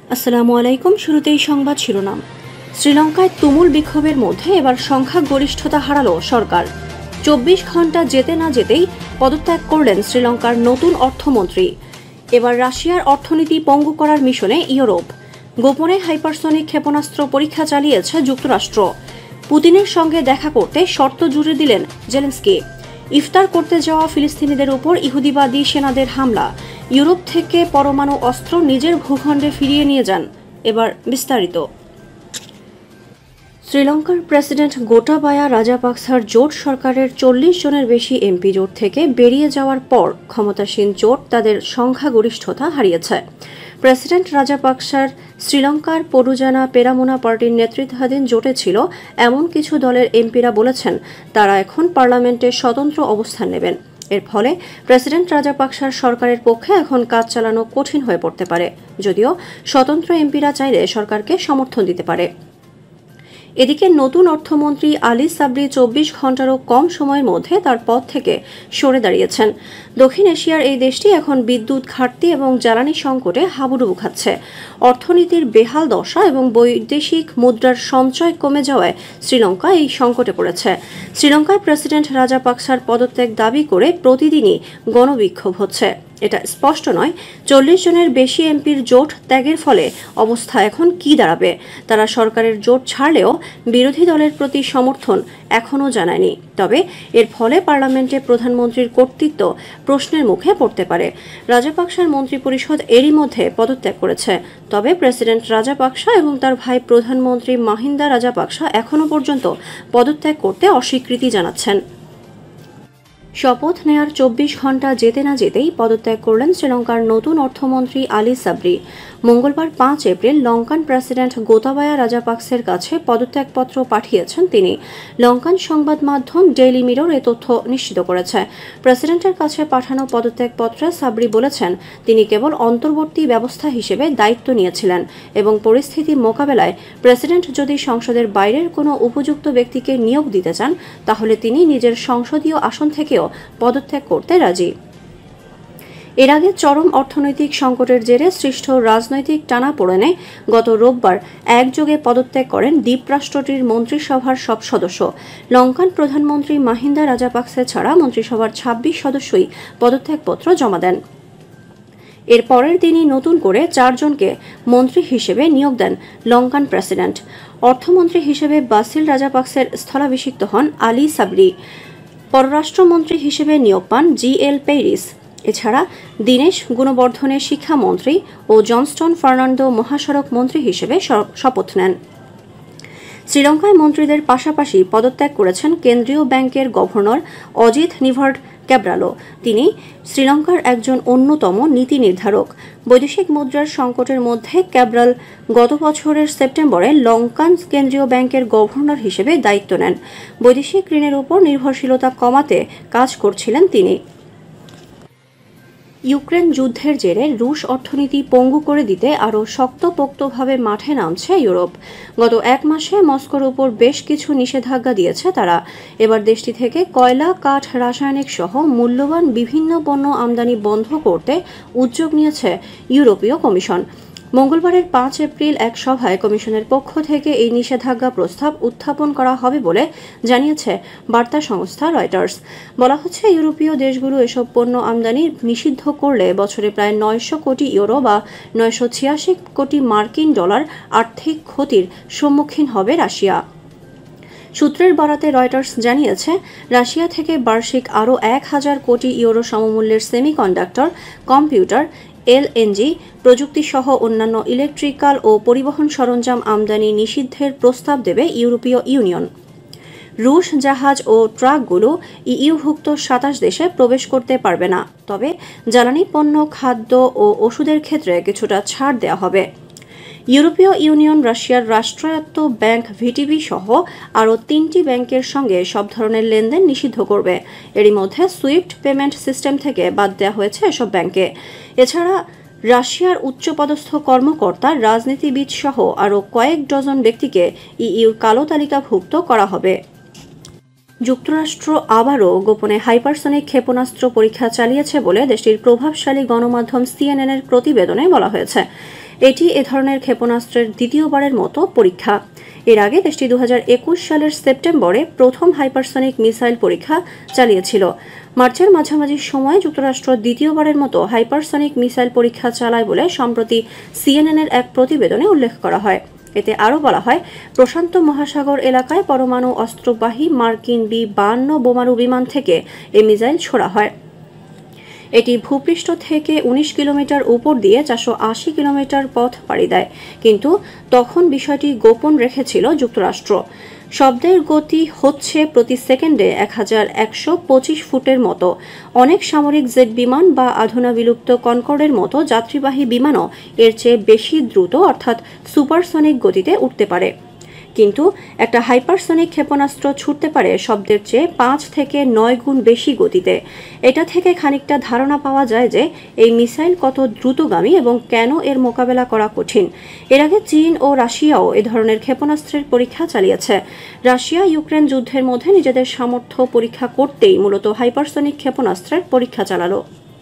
আসসালামু আলাইকুম। শুরুতেই সংবাদ শিরোনাম। শ্রীলঙ্কায় তুমুল বিক্ষোভের মধ্যে এবার সংখ্যাগরিষ্ঠতা হারালো সরকার। 24 ঘন্টা যেতে না যেতেই পদত্যাগ করলেন শ্রীলঙ্কার নতুন অর্থমন্ত্রী। এবার রাশিয়ার অর্থনীতি পঙ্গু করার মিশনে ইউরোপ। গোপনে হাইপারসনিক ক্ষেপণাস্ত্র পরীক্ষা চালিয়েছে যুক্তরাষ্ট্র। পুতিনের সঙ্গে দেখা করতে শর্ত জুড়ে দিলেন জেলেনস্কি। ইফতার করতে যাওয়া ফিলিস্তিনিদের উপর ইহুদিবাদী সেনাদের হামলা। ইউরোপ থেকে পরমাণু অস্ত্র নিজের ভূখণ্ডে ফিরিয়ে নিয়ে যান। এবার বিস্তারিত। শ্রীলঙ্কার প্রেসিডেন্ট গোটাবায়া রাজাপাকসার জোট সরকারের 40 জনের বেশি এমপি জোট থেকে বেরিয়ে যাওয়ার পর ক্ষমতাসীন জোট তাদের সংখ্যাগরিষ্ঠতা হারিয়েছে। প্রেসিডেন্ট রাজাপাকসার শ্রীলঙ্কার পরুজানা পেরামুনা পার্টির নেতৃত্বাধীন জোটে ছিল এমন কিছু দলের এমপিরা বলেছেন তারা এখন পার্লামেন্টে স্বতন্ত্র অবস্থান নেবেন। এর ফলে প্রেসিডেন্ট রাজাপাকসার সরকারের পক্ষে এখন কাজ চালানো কঠিন হয়ে পড়তে পারে, যদিও স্বতন্ত্র এমপিরা চাইলে সরকারকে সমর্থন দিতে পারে। এদিকে নতুন অর্থমন্ত্রী আলী সাবরি 24 ঘন্টারও কম সময়ের মধ্যে তার পদ থেকে সরে দাঁড়িয়েছেন। দক্ষিণ এশিয়ার এই দেশটি এখন বিদ্যুৎ ঘাটতি এবং জ্বালানি সংকটে হাবুডুবু খাচ্ছে। অর্থনীতির বেহাল দশা এবং বৈদেশিক মুদ্রার সঞ্চয় কমে যাওয়ায় শ্রীলঙ্কা এই সংকটে পড়েছে। শ্রীলঙ্কার প্রেসিডেন্ট রাজাপাকসার পদত্যাগ দাবি করে প্রতিদিনই গণবিক্ষোভ হচ্ছে। এটা স্পষ্ট নয় 40 জনের বেশি এমপির জোট ত্যাগের ফলে অবস্থা এখন কি দাঁড়াবে। তারা সরকারের জোট ছাড়লেও বিরোধী দলের প্রতি সমর্থন এখনও জানায়নি। তবে এর ফলে পার্লামেন্টে প্রধানমন্ত্রীর কর্তৃত্ব প্রশ্নের মুখে পড়তে পারে। রাজাপাকসার মন্ত্রিপরিষদ এরই মধ্যে পদত্যাগ করেছে। তবে প্রেসিডেন্ট রাজাপাকসা এবং তার ভাই প্রধানমন্ত্রী মাহিন্দা রাজাপাকসা এখনও পর্যন্ত পদত্যাগ করতে অস্বীকৃতি জানাচ্ছেন। শপথ নেয়ার 24 ঘন্টা যেতে না যেতেই পদত্যাগ করলেন শ্রীলঙ্কার নতুন অর্থমন্ত্রী আলী সাবরি। মঙ্গলবার 5 এপ্রিল লঙ্কান প্রেসিডেন্ট গোতাবায়া রাজাপাকসের কাছে পদত্যাগপত্র পাঠিয়েছেন তিনি। লঙ্কান সংবাদ মাধ্যম ডেইলি মিরর এ তথ্য নিশ্চিত করেছে। প্রেসিডেন্টের কাছে পাঠানো পদত্যাগপত্রে সাবরি বলেছেন তিনি কেবল অন্তর্বর্তী ব্যবস্থা হিসেবে দায়িত্ব নিয়েছিলেন এবং পরিস্থিতি মোকাবেলায় প্রেসিডেন্ট যদি সংসদের বাইরের কোনো উপযুক্ত ব্যক্তিকে নিয়োগ দিতে চান তাহলে তিনি নিজের সংসদীয় আসন থেকেও পদত্যাগ করতে রাজি। এর আগে চরম অর্থনৈতিক সংকটের জেরে সৃষ্ট রাজনৈতিক টানাপোড়েনে গত রোববার একযোগে পদত্যাগ করেন দ্বীপরাষ্ট্রটির মন্ত্রিসভার সব সদস্য। লঙ্কান প্রধানমন্ত্রী মাহিন্দা রাজাপাকসে ছাড়া মন্ত্রিসভার 26 সদস্যই পদত্যাগপত্র জমা দেন। এর পরের দিনই নতুন করে 4 জনকে মন্ত্রী হিসেবে নিয়োগ দেন লঙ্কান প্রেসিডেন্ট। অর্থমন্ত্রী হিসেবে বাসিল রাজাপাকসের স্থলাভিষিক্ত হন আলী সাবরি। পররাষ্ট্রমন্ত্রী হিসেবে নিয়োগ পান GL পেরিস। এছাড়া দীনেশ গুণবর্ধনের শিক্ষামন্ত্রী ও জনস্টন ফার্নান্দো মহাসড়ক মন্ত্রী হিসেবে শপথ নেন। শ্রীলঙ্কায় মন্ত্রীদের পাশাপাশি পদত্যাগ করেছেন কেন্দ্রীয় ব্যাংকের গভর্নর অজিত নিভার্ড ক্যাব্রালো। তিনি শ্রীলঙ্কার একজন অন্যতম নীতি নির্ধারক। বৈদেশিক মুদ্রার সংকটের মধ্যে ক্যাব্রাল গত বছরের সেপ্টেম্বরে লঙ্কান কেন্দ্রীয় ব্যাংকের গভর্নর হিসেবে দায়িত্ব নেন। বৈদেশিক ঋণের উপর নির্ভরশীলতা কমাতে কাজ করছিলেন তিনি। ইউক্রেন যুদ্ধের জেরে রুশ অর্থনীতি পঙ্গু করে দিতে আরও শক্তপোক্তভাবে মাঠে নামছে ইউরোপ। গত 1 মাসে মস্কোর উপর বেশ কিছু নিষেধাজ্ঞা দিয়েছে তারা। এবার দেশটি থেকে কয়লা, কাঠ, রাসায়নিক সহ মূল্যবান বিভিন্ন পণ্য আমদানি বন্ধ করতে উদ্যোগ নিয়েছে ইউরোপীয় কমিশন। মঙ্গলবারের 5 এপ্রিল এক সভায় কমিশনের পক্ষ থেকে এই নিষেধাজ্ঞা প্রস্তাব উত্থাপন করা হবে বলে জানিয়েছে বার্তা সংস্থা রয়টার্স। বলা হচ্ছে ইউরোপীয় দেশগুলো এসব পণ্য আমদানি নিষিদ্ধ করলে বছরে প্রায় 900 কোটি ইউরো বা 986 কোটি মার্কিন ডলার আর্থিক ক্ষতির সম্মুখীন হবে রাশিয়া। সূত্রের বরাতে রয়টার্স জানিয়েছে রাশিয়া থেকে বার্ষিক আরও 1000 কোটি ইউরো সমমূল্যের সেমিকন্ডাক্টর, কম্পিউটার, LNG প্রযুক্তিসহ অন্যান্য ইলেকট্রিক্যাল ও পরিবহন সরঞ্জাম আমদানি নিষিদ্ধের প্রস্তাব দেবে ইউরোপীয় ইউনিয়ন। রুশ জাহাজ ও ট্রাকগুলো ইউভুক্ত 27 দেশে প্রবেশ করতে পারবে না, তবে জ্বালানি পণ্য, খাদ্য ও ওষুধের ক্ষেত্রে কিছুটা ছাড় দেওয়া হবে। ইউরোপীয় ইউনিয়ন রাশিয়ার রাষ্ট্রায়ত্ত ব্যাংক ভিটিবি সহ আরও 3টি ব্যাংকের সঙ্গে সব ধরনের লেনদেন নিষিদ্ধ করবে। এরই মধ্যে সুইফট পেমেন্ট সিস্টেম থেকে বাদ দেওয়া হয়েছে এসব ব্যাংকে। এছাড়া রাশিয়ার উচ্চপদস্থ কর্মকর্তা, রাজনীতিবিদ সহ আরও কয়েক ডজন ব্যক্তিকে ইউর কালো তালিকাভুক্ত করা হবে। যুক্তরাষ্ট্র আবারও গোপনে হাইপারসনিক ক্ষেপণাস্ত্র পরীক্ষা চালিয়েছে বলে দেশটির প্রভাবশালী গণমাধ্যম CNN-এর প্রতিবেদনে বলা হয়েছে। এটি এ ধরনের ক্ষেপণাস্ত্রের দ্বিতীয়বারের মতো পরীক্ষা। এর আগে দেশটি 2021 সালের সেপ্টেম্বরে প্রথম হাইপারসনিক মিসাইল পরীক্ষা চালিয়েছিল। মার্চের মাঝামাঝি সময়ে যুক্তরাষ্ট্র দ্বিতীয়বারের মতো হাইপারসনিক মিসাইল পরীক্ষা চালায় বলে সম্প্রতি সিএনএনের এক প্রতিবেদনে উল্লেখ করা হয়। এতে আরও বলা হয়, প্রশান্ত মহাসাগর এলাকায় পরমাণু অস্ত্রবাহী মার্কিন B-52 বোমারু বিমান থেকে এই মিসাইল ছোড়া হয়। এটি ভূপৃষ্ঠ থেকে 19 কিলোমিটার উপর দিয়ে 480 কিলোমিটার পথ পাড়ি দেয়, কিন্তু তখন বিষয়টি গোপন রেখেছিল যুক্তরাষ্ট্র। শব্দের গতি হচ্ছে প্রতি সেকেন্ডে 1125 ফুটের মতো। অনেক সামরিক জেট বিমান বা আধুনা বিলুপ্ত কনকর্ডের মতো যাত্রীবাহী বিমানও এর চেয়ে বেশি দ্রুত অর্থাৎ সুপারসনিক গতিতে উঠতে পারে, কিন্তু একটা হাইপারসনিক ক্ষেপণাস্ত্র ছুটতে পারে শব্দের চেয়ে 5 থেকে 9 গুণ বেশি গতিতে। এটা থেকে খানিকটা ধারণা পাওয়া যায় যে এই মিসাইল কত দ্রুতগামী এবং কেন এর মোকাবেলা করা কঠিন। এর আগে চীন ও রাশিয়াও এ ধরনের ক্ষেপণাস্ত্রের পরীক্ষা চালিয়েছে। রাশিয়া ইউক্রেন যুদ্ধের মধ্যে নিজেদের সামর্থ্য পরীক্ষা করতেই মূলত হাইপারসনিক ক্ষেপণাস্ত্রের পরীক্ষা চালালো।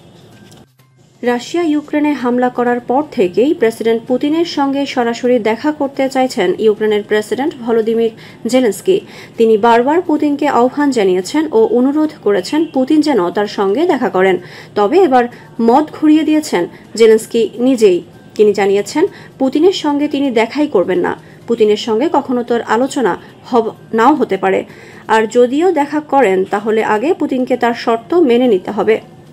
রাশিয়া ইউক্রেনে হামলা করার পর থেকেই প্রেসিডেন্ট পুতিনের সঙ্গে সরাসরি দেখা করতে চাইছেন ইউক্রেনের প্রেসিডেন্ট ভলোদিমির জেলেনস্কি। তিনি বারবার পুতিনকে আহ্বান জানিয়েছেন ও অনুরোধ করেছেন পুতিন যেন তার সঙ্গে দেখা করেন। তবে এবার মত ঘুরিয়ে দিয়েছেন জেলেনস্কি নিজেই। তিনি জানিয়েছেন পুতিনের সঙ্গে তিনি দেখাই করবেন না। পুতিনের সঙ্গে কখনো তোর আলোচনা নাও হতে পারে, আর যদিও দেখা করেন তাহলে আগে পুতিনকে তার শর্ত মেনে নিতে হবে।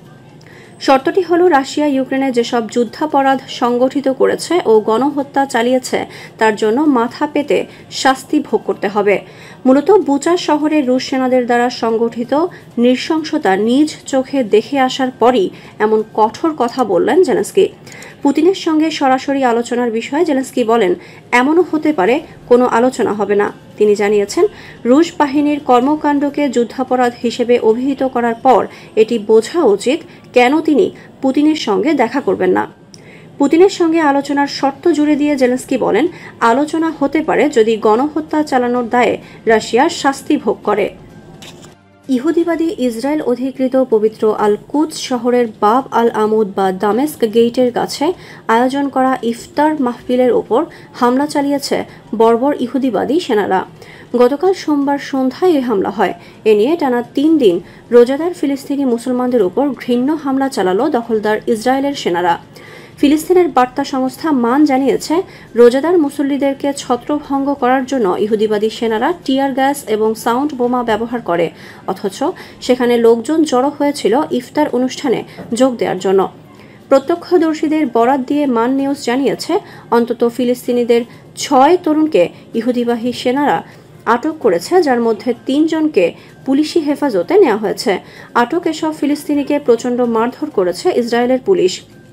শর্তটি হল, রাশিয়া ইউক্রেনে যেসব যুদ্ধাপরাধ সংগঠিত করেছে ও গণহত্যা চালিয়েছে তার জন্য মাথা পেতে শাস্তি ভোগ করতে হবে। মূলত বুচা শহরে রুশ সেনাদের দ্বারা সংগঠিত নৃশংসতা নিজ চোখে দেখে আসার পরই এমন কঠোর কথা বললেন জেলেনস্কি। পুতিনের সঙ্গে সরাসরি আলোচনার বিষয়ে জেলেনস্কি বলেন, এমনও হতে পারে কোনো আলোচনা হবে না। তিনি জানিয়েছেন, রুশ বাহিনীর কর্মকাণ্ডকে যুদ্ধাপরাধ হিসেবে অভিহিত করার পর এটি বোঝা উচিত কেন তিনি পুতিনের সঙ্গে দেখা করবেন না। পুতিনের সঙ্গে আলোচনার শর্ত জুড়ে দিয়ে জেলেনস্কি বলেন, আলোচনা হতে পারে যদি গণহত্যা চালানোর দায়ে রাশিয়ার শাস্তি ভোগ করে। ইহুদিবাদী ইসরায়েল অধিকৃত পবিত্র আল কুদস শহরের বাব আল আমুদ বা দামেস্ক গেইটের কাছে আয়োজন করা ইফতার মাহফিলের ওপর হামলা চালিয়েছে বর্বর ইহুদিবাদী সেনারা। গতকাল সোমবার সন্ধ্যায় এই হামলা হয়। এ নিয়ে টানা 3 দিন রোজাদার ফিলিস্তিনি মুসলমানদের উপর ঘৃণ্য হামলা চালালো দখলদার ইসরায়েলের সেনারা। ফিলিস্তিনের বার্তা সংস্থা মান জানিয়েছে, রোজাদার মুসল্লিদেরকে ছত্রভঙ্গ করার জন্য ইহুদিবাদী সেনারা টিয়ার গ্যাস এবং সাউন্ড বোমা ব্যবহার করে, অথচ সেখানে লোকজন জড়ো হয়েছিল ইফতার অনুষ্ঠানে যোগ দেওয়ার জন্য। প্রত্যক্ষদর্শীদের বরাত দিয়ে মান নিউজ জানিয়েছে, অন্তত ফিলিস্তিনিদের 6 তরুণকে ইহুদিবাহী সেনারা আটক করেছে, যার মধ্যে 3 জনকে পুলিশি হেফাজতে নেওয়া হয়েছে। আটক এসব ফিলিস্তিনিকে প্রচণ্ড মারধর করেছে ইসরায়েলের পুলিশ।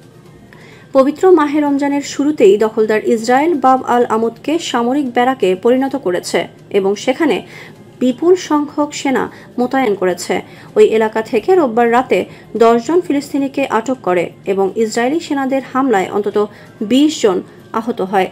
পবিত্র মাহে রমজানের শুরুতেই দখলদার ইসরায়েল বাব আল আমুদকে সামরিক ব্যারাকে পরিণত করেছে এবং সেখানে বিপুল সংখ্যক সেনা মোতায়েন করেছে। ওই এলাকা থেকে রোববার রাতে 10 জন ফিলিস্তিনিকে আটক করে এবং ইসরায়েলি সেনাদের হামলায় অন্তত 20 জন আহত হয়।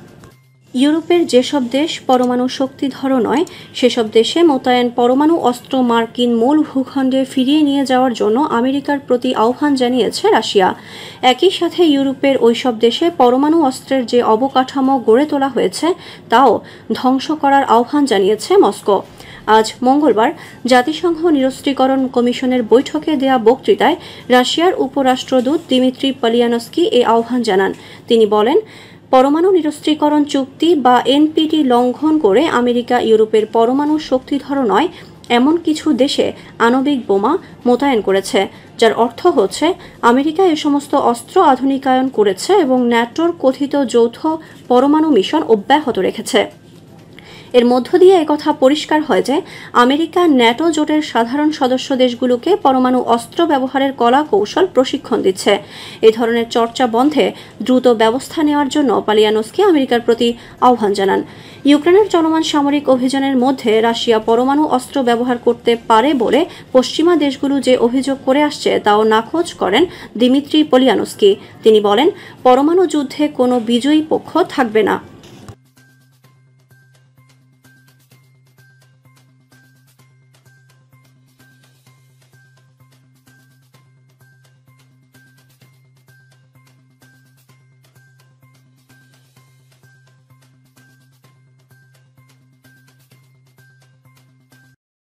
ইউরোপের যেসব দেশ পরমাণু শক্তিধর নয় সেসব দেশে মোতায়েন পরমাণু অস্ত্র মার্কিন মূল ভূখণ্ডে ফিরিয়ে নিয়ে যাওয়ার জন্য আমেরিকার প্রতি আহ্বান জানিয়েছে রাশিয়া। একই সাথে ইউরোপের ওইসব দেশে পরমাণু অস্ত্রের যে অবকাঠামো গড়ে তোলা হয়েছে তাও ধ্বংস করার আহ্বান জানিয়েছে মস্কো। আজ মঙ্গলবার জাতিসংঘ নিরস্ত্রীকরণ কমিশনের বৈঠকে দেয়া বক্তৃতায় রাশিয়ার উপরাষ্ট্রদূত দিমিত্রি পালিয়ানস্কি এই আহ্বান জানান। তিনি বলেন, পরমাণু নিরস্ত্রীকরণ চুক্তি বা এনপিটি লঙ্ঘন করে আমেরিকা ইউরোপের পরমাণু শক্তিধর নয় এমন কিছু দেশে আণবিক বোমা মোতায়েন করেছে, যার অর্থ হচ্ছে আমেরিকা এ সমস্ত অস্ত্র আধুনিকায়ন করেছে এবং ন্যাটোর কথিত যৌথ পরমাণু মিশন অব্যাহত রেখেছে। এর মধ্য দিয়ে একথা পরিষ্কার হয় যে আমেরিকা ন্যাটো জোটের সাধারণ সদস্য দেশগুলোকে পরমাণু অস্ত্র ব্যবহারের কলা কৌশল প্রশিক্ষণ দিচ্ছে। এই ধরনের চর্চা বন্ধে দ্রুত ব্যবস্থা নেওয়ার জন্য পালিয়ানস্কি আমেরিকার প্রতি আহ্বান জানান। ইউক্রেনের চলমান সামরিক অভিযানের মধ্যে রাশিয়া পরমাণু অস্ত্র ব্যবহার করতে পারে বলে পশ্চিমা দেশগুলো যে অভিযোগ করে আসছে তাও নাকচ করেন দিমিত্রি পালিয়ানস্কি। তিনি বলেন, পরমাণু যুদ্ধে কোনো বিজয়ী পক্ষ থাকবে না।